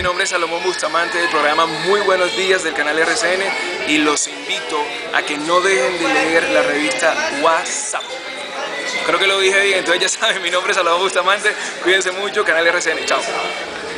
mi nombre es Salomón Bustamante del programa Muy Buenos Días del canal RCN y los invito a que no dejen de leer la revista WhatsApp. Creo que lo dije bien, entonces ya saben, mi nombre es Salomón Bustamante, cuídense mucho, canal RCN, chao.